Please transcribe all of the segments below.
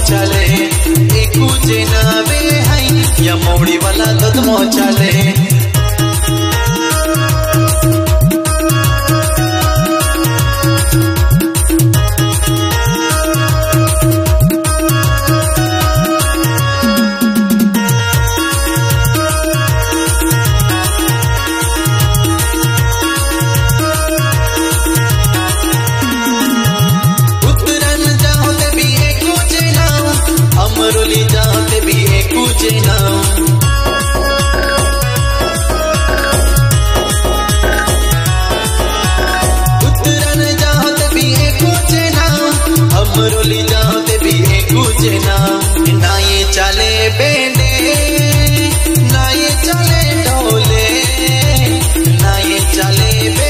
चले एकू जेनावे है या मौड़ी वाला कदमो चले अमरोली जाते भी एकू जेनाव उत्तरन जाते भी एकू जेनाव अमरोली जाते भी एकू जेनाव ना ये चले बेंडे ना ये चले ढोले ना ये चले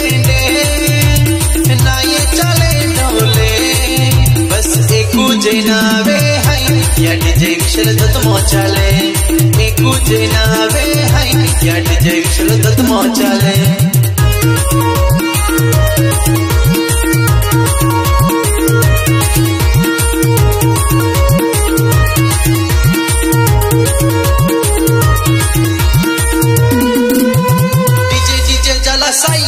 बेंडे ना ये चले ढोले बस एकू जेनावे या डीजे विशल तत्मो चले एकू जेनावे है या डीजे विशल तत्मो चले डीजे डीजे जला साई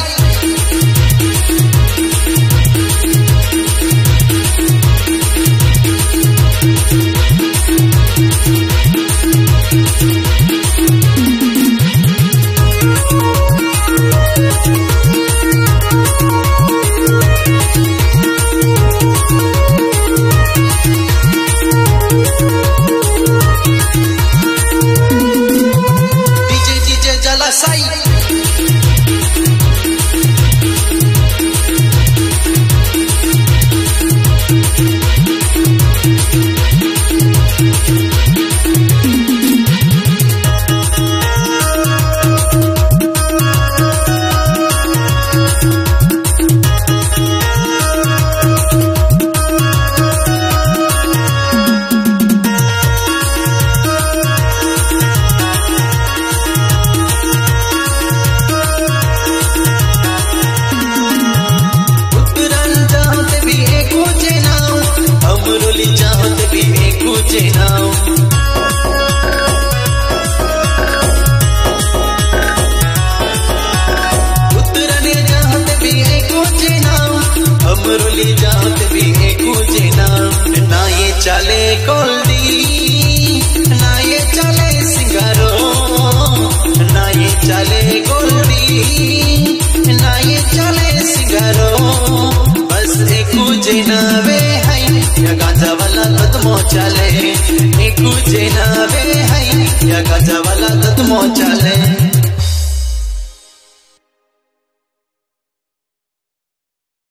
अमरोली जाते भी एकू जेनाव उत्तरने जाते भी एकू जेनाव अमरोली जाते भी एकू जेनाव ना ये चले कोल्डी ना ये चले सिंगारो ना ये चले कोल्डी ना ये चले सिंगारो बस एकू जेनावे है या गांजा वाला कदमो चले एकू जेनावे है